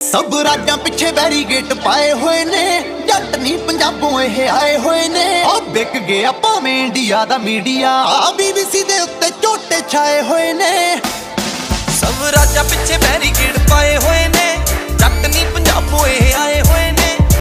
सब राजा पिछे बैरीगेट पाए हुए ने, जट नहीं पंजाबों ये आए हुए ने। बिक गया भावें इंडिया दा मीडिया, बीबीसी दे उत्ते झोटे छाए हुए ने। सब राजा पिछे बैरीगेट